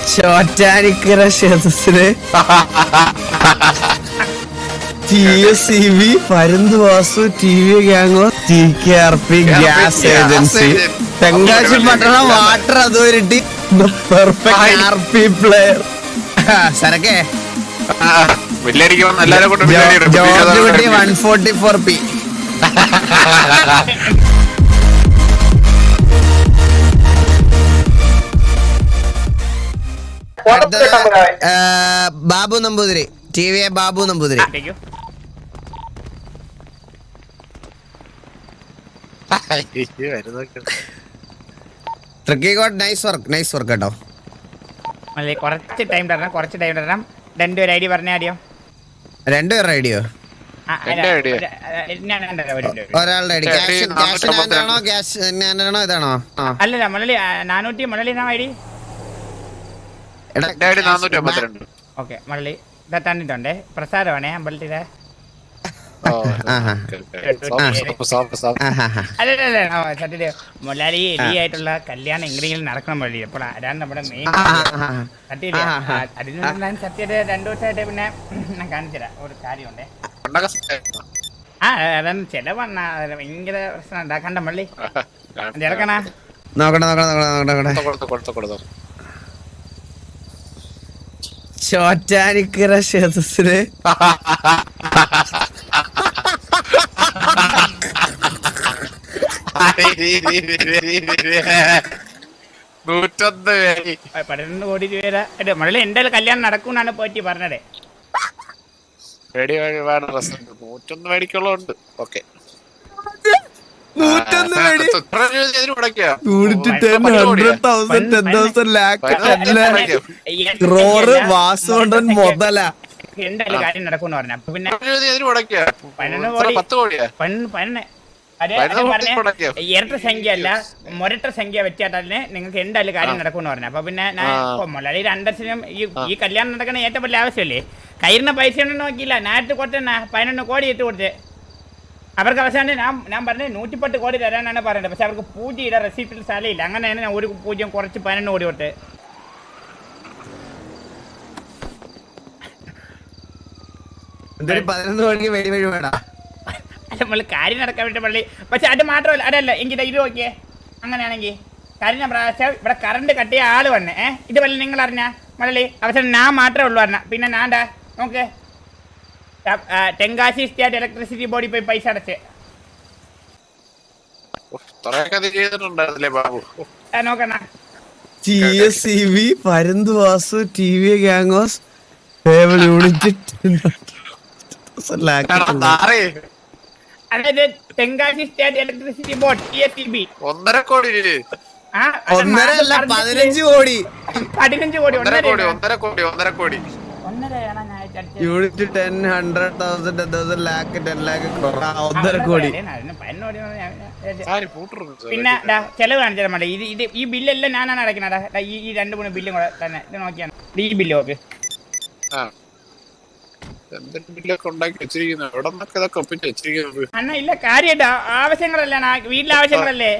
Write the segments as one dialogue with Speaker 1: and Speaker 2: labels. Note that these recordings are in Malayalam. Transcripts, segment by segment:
Speaker 1: ചോറ്റാനിക്കര ക്ഷേത്രത്തില് TSCB പരുന്തുവാസു TV ഗ്യാങ്ങോ TKRP gas agency Tenkasi Pattanam water authority perfect RP player സരക്കേ George Kutty 144p Babu Namboothiri TV Babu Namboothiri ട്രിക്കിക്കോട്ട് നൈസ് വർക്ക് കേട്ടോ
Speaker 2: കുറച്ച് ടൈം തരണം രണ്ടുപേരും ഐഡി പറഞ്ഞ ആദ്യം
Speaker 1: രണ്ടുപേരുടെ ഐഡിയോ ഒരാളുടെ ഐഡി ആണോ ക്യാഷ് ഇതാണോ
Speaker 2: അല്ലല്ല മലയാളി 400 മലയാളി ഐഡി ഓക്കെ മലയാളി തന്നിട്ടുണ്ടേ പ്രസാദമാണേ അമ്പലത്തിലെ സത്യത്തിൽ മൊലാലി എലിയായിട്ടുള്ള കല്യാണം എങ്ങനെയെങ്കിലും നടക്കണം മതി അപ്പോൾ അതാണ് നമ്മുടെ മെയിൻ സത്യം അതിന് സത്യത 2 ദിവസമായിട്ട് പിന്നെ ഞാൻ കാണിച്ചുതരാം ഒരു കാര്യമുണ്ടേ അതാണ് ചെലവണ്ണ ഭയങ്കര പ്രശ്നം ഉണ്ടാക്കണ്ട മള്ളി ഇറക്കണ
Speaker 1: ചോറ്റാനിക്കര ക്ഷേത്രത്തില്
Speaker 2: ₹12 കോടി മഴ എന്റെ കല്യാണം നടക്കൂന്നാണ് പോറ്റി പറഞ്ഞത്.
Speaker 3: 101 മേടിക്കുള്ളതുണ്ട്. ഓക്കെ
Speaker 1: 101 വാസോണ്ടൻ മുതല
Speaker 2: എന്തായാലും കാര്യം നടക്കൂന്ന് പറഞ്ഞ പിന്നെ ഇരട്ട സംഖ്യ അല്ല മൊരട്ട സംഖ്യ വെച്ചാൽ നിങ്ങൾക്ക് എന്തായാലും കാര്യം നടക്കുമെന്ന് പറഞ്ഞു. അപ്പൊ പിന്നെ ഞാൻ മൊലാളി രണ്ടരസിനും ഈ കല്യാണം നടക്കണ ഏറ്റവും വലിയ ആവശ്യമല്ലേ. കയ്യിരുന്ന പൈസ ഒന്നും നോക്കിയില്ല. നാട്ടിൽ കൊടുത്തന്നെ 11 കോടി ഇട്ട് കൊടുത്ത് അവർക്ക് അവസാനം ഞാൻ പറഞ്ഞത് 110 കോടി തരാനാണ് പറയുന്നത്. പക്ഷെ അവർക്ക് പൂജയുടെ റെസിപ്റ്റിൽ സ്ഥലമില്ല. അങ്ങനെയാണ് ഞാൻ ഒരു പൂജ്യം കുറച്ച് 11 കോടി കൊടുത്ത്. നമ്മൾ കാര്യം നടക്കാൻ വേണ്ടി പള്ളി. പക്ഷെ അത് മാത്രമല്ല അതല്ല എങ്കിൽ ഇത് നോക്കിയേ. അങ്ങനെയാണെങ്കിൽ കഴിഞ്ഞ പ്രാവശ്യം ഇവിടെ കറണ്ട് കട്ടിയ ആള് വന്നേ ഇത് വല്ല നിങ്ങൾ അറിഞ്ഞ മള്ളി അവസാനം ഞാൻ മാത്രമേ ഉള്ളൂ പറഞ്ഞ. പിന്നെ ഞാൻടാ നോക്ക് തെങ്കാശി സ്റ്റേറ്റ് ഇലക്ട്രിസിറ്റി ബോർഡിൽ പോയി പൈസ അടച്ച് നോക്കണ.
Speaker 1: TSCB പരുന്തുവാസു TV ഗ്യാങ്ങോസ് യൂണിറ്റ്
Speaker 2: അതായത് Tenkasi state electricity board TSCB
Speaker 3: 1.5 കോടി
Speaker 1: 15 കോടി
Speaker 2: 15 കോടി
Speaker 3: 1.5 കോടി
Speaker 1: യൂണിറ്റ് 10,100,000 lakh 10 lakh 1.5 കോടി.
Speaker 2: പിന്നെ ചെലവ് കാണിച്ചാൽ മതി. ഇത് ഈ ബില്ലെല്ലാം ഞാനാണ് അടയ്ക്കണടാ. ഈ 2-3 ബില്ലും കൂടെ തന്നെ ഇത് നോക്കിയാണ് ഈ ബില്ല് നോക്ക്. അണ്ണ ഇല്ല കാര്യമായിട്ട് ആവശ്യങ്ങളല്ലേ വീട്ടിലെ ആവശ്യങ്ങളല്ലേ.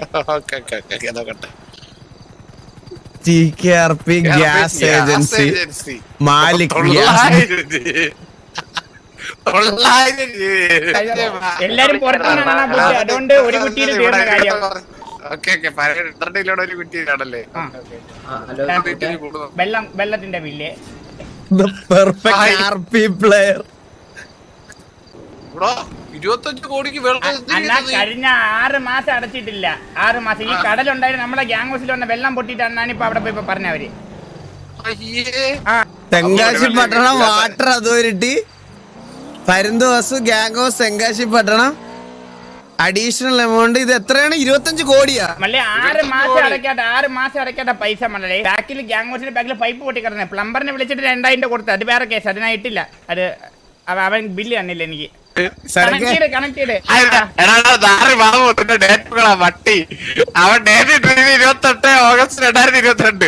Speaker 1: TKRP ഗ്യാസ് ഏജൻസി മാലിക്
Speaker 2: എല്ലാരും പുറത്തുനിന്നാണ് ബുദ്ധി. അതുകൊണ്ട് ഒരു കുട്ടിയിൽ തീർന്ന കാര്യം. വെള്ളത്തിന്റെ ബില്ല് കഴിഞ്ഞ 6 മാസം അടച്ചിട്ടില്ല. 6 മാസം ഈ കടലുണ്ടായിരുന്നു. നമ്മളെ ഗ്യാങ് ഹൗസിൽ വന്ന വെള്ളം പൊട്ടിയിട്ടാണ് ഇപ്പൊ അവിടെ പോയി പറഞ്ഞവര്.
Speaker 1: തെങ്കാശി പട്ടണം വാട്ടർ അതോറിറ്റി പരുന്തുവാസു gang house Tenkasi Pattanam additional amount. ഇത് എത്രയാണ്? 25 കോടിയാ.
Speaker 2: മള്ളി 6 മാസം അടയ്ക്കാത്ത പൈസ മള്ളി. ബാക്കിൽ ഗ്യാങ് ഹൗസിന്റെ ബാക്കിൽ പൈപ്പ് പൊട്ടിക്കിടന്നെ. പ്ലംബറിനെ വിളിച്ചിട്ട് 2,000 കൊടുത്തു. അത് വേറെ കേസ്. അതിനായിട്ടില്ല. അത് അവൻ ബില്ല് തന്നില്ല എനിക്ക്. കണക്ട് ചെയ്ത്
Speaker 3: വട്ടി അവൻ 28 August 2022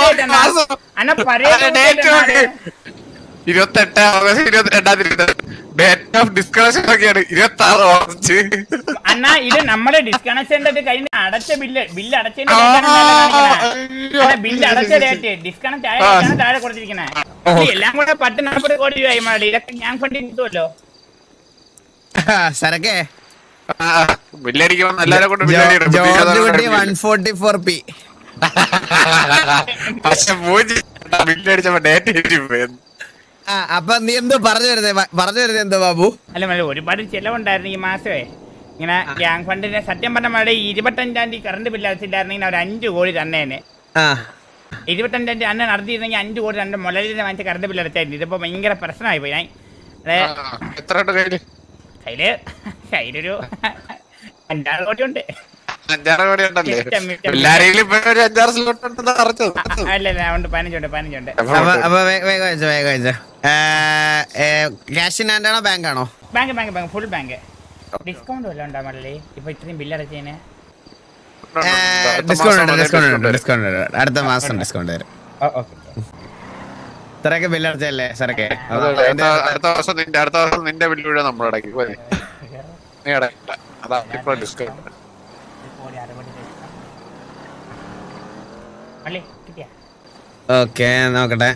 Speaker 3: 28 August 2022 date of disconnection ഒക്കെയാണ് 26 ഓഗസ്റ്റ്.
Speaker 2: അണ്ണാ ഇത് നമ്മുടെ ഡിസ്കണക്ഷൻ കഴിഞ്ഞ അടച്ച ബില്ല് അടച്ചതിന്റെ ബില്ല് അടച്ച ഡേറ്റ് ഡിസ്കണക്ട് ആയ താഴെ കൊടുത്തിരിക്കണേ. എല്ലാം കൂടെ 40 കോടി രൂപയായി മാറി. ഇതൊക്കെ ഞാൻ ഫണ്ട് കിട്ടുമല്ലോ.
Speaker 1: സരക്കേ
Speaker 3: ബില്ലടിക്കുമ്പോൾ എല്ലാവരെ കൊണ്ട്
Speaker 1: ജോർജ് കുട്ടി 144p.
Speaker 3: പക്ഷെ ബില്ലടിച്ചപ്പോ ഡേറ്റ്.
Speaker 1: അപ്പൊ നീ എന്തോ പറഞ്ഞു വരുന്നത് എന്തോ ബാബു?
Speaker 2: അല്ല ഒരുപാട് ചെലവുണ്ടായിരുന്നു ഈ മാസമേ. ഇങ്ങനെ ഗ്യാങ് ഫണ്ടിന്റെ സത്യം പറഞ്ഞ മഴ 25-ാം തീയതി കറണ്ട് ബില്ല് അടച്ചില്ലായിരുന്നെങ്കിൽ അവർ 5 കോടി തന്നേനെ. 25-ാം തീയതി അന്ന് നടത്തിയിരുന്നെങ്കിൽ 5 കോടി തന്റെ മുലലിനെ വാങ്ങിച്ച കറണ്ട് ബില്ല് അടച്ചായിരുന്നു. ഇതിപ്പോ ഭയങ്കര പ്രശ്നമായി പോയി. ഞാൻ കയ്യിലൊരു 5-6 കോടി ഉണ്ട്.
Speaker 3: 5-6 കോടി ഉണ്ടല്ലേ? എല്ലാരെങ്കിലും ഇപ്പൊ ഒരു 5-6 സ്ലോട്ട് ഉണ്ടെന്ന് അറിഞ്ഞത്.
Speaker 2: അല്ല ഉണ്ട് 15 ഉണ്ട്.
Speaker 1: അപ്പൊ വേഗം ക്യാഷ് ഇൻ ഹാൻഡ് ആണോ ബാങ്ക് ആണോ?
Speaker 2: Bank full bank. ഡിസ്കൗണ്ട് വല്ലതും ഉണ്ടാ മല്ലേ ഇപ്പൊ ഇത്രയും ബില്ല് അടച്ചതിന്?
Speaker 1: ഡിസ്കൗണ്ട് അടുത്ത മാസം ഡിസ്കൗണ്ട് വരും. ഇത്രയൊക്കെ ബില്ല് അടച്ചല്ലേ സരക്കെ?
Speaker 3: അടുത്ത ദിവസം നിന്റെ ബില്ല് വീഴാൻ നമ്മൾ അടക്കി. നീ അടക്കണ്ട. അതാ ഇപ്പൊ ഡിസ്കൗണ്ട്.
Speaker 1: ഓക്കെ നോക്കട്ടെ.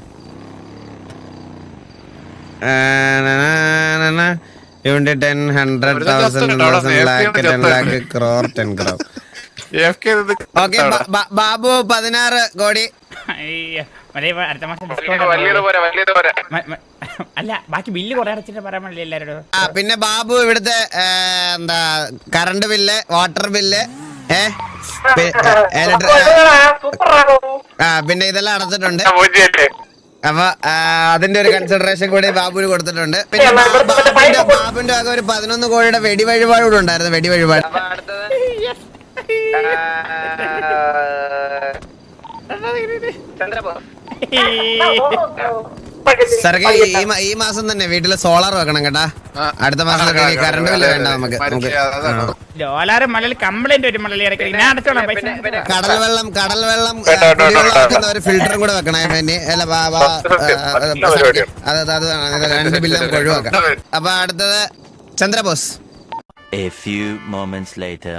Speaker 1: Unit 10 100,000 lakh 10 lakh crore 10 crore. Okay Babu 16 കോടി.
Speaker 2: അടുത്ത മാസം അല്ല ബാക്കി ബില്ല് കുറെ അടച്ചിട്ട് പറയാൻ പറ്റില്ല എല്ലാവരോടും.
Speaker 1: പിന്നെ ബാബു ഇവിടുത്തെ എന്താ കറണ്ട് ബില്ല്, വാട്ടർ ബില്ല്, പിന്നെ ഇതെല്ലാം അടച്ചിട്ടുണ്ട്. അപ്പൊ അതിന്റെ ഒരു കൺസിഡറേഷൻ കൂടി ബാബുവിന് കൊടുത്തിട്ടുണ്ട്. പിന്നെ ബാബുവിന്റെ ആകെ ഒരു 11 കോടിയുടെ വെടി വഴിപാട് കൂടെ ഉണ്ടായിരുന്നു. വെടി വഴിപാട് സരക്കെ ഈ മാസം തന്നെ വീട്ടില് സോളാർ വെക്കണം കേട്ടാ. അടുത്ത മാസം കറണ്ട് ബില്ല് വേണ്ട നമുക്ക്. കടൽ വെള്ളം ഒരു ഫിൽറ്ററും കൂടെ വെക്കണം. അത് 2 ബില്ല് നമുക്ക് ഒഴിവാക്കാം. അപ്പൊ അടുത്തത് Chandrabose.
Speaker 4: A few moments later.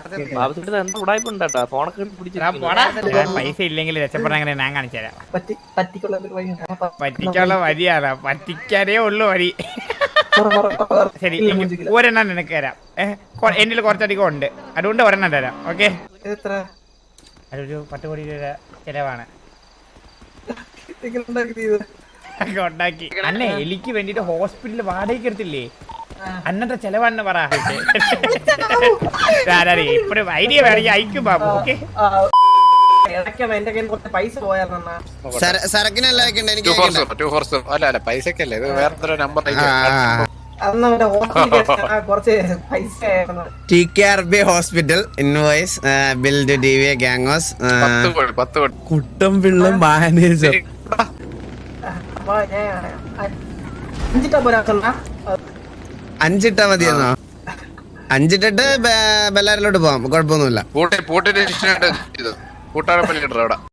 Speaker 2: പൈസ ഇല്ലെങ്കിൽ രക്ഷപ്പെടാൻ ഞാൻ കാണിച്ചുതരാം. പറ്റിക്കാനുള്ള വഴിയാണ്. പറ്റിക്കാനേ ഉള്ളു വഴി. ശരി ഒരെണ്ണം നിനക്ക് തരാം. എന്റെ കുറച്ചധികം ഉണ്ട്, അതുകൊണ്ട് ഒരെണ്ണം തരാം. ഓക്കെ അതൊരു 10 കോടി രൂപ ചെലവാണ്. ഉണ്ടാക്കി അന്നെ എലിക്ക് വേണ്ടിട്ട് ഹോസ്പിറ്റലിൽ വാടകയ്ക്ക് എടുത്തില്ലേ? അന്നത്തെ ചെലവാണെന്ന് പറ. ഇപ്പഴും ഐഡിയ വേണമെങ്കിൽ അയക്കും ബാബു. ഓക്കെ
Speaker 1: സരക്കിനല്ല
Speaker 3: പൈസക്കല്ലേ ഇത് വേറെ number.
Speaker 1: TKRB hospital invoice bill to DVA ഗാംഗോസ്
Speaker 3: 10 കോടി.
Speaker 1: കുട്ടംപിള്ള മാനേജർ. 5 ഇട്ടാ മതിയെന്നോ? 5 ഇട്ടിട്ട് ബെല്ലാരിലോട്ട് പോവാം, കുഴപ്പമൊന്നുമില്ല.
Speaker 3: കൂട്ടാൻ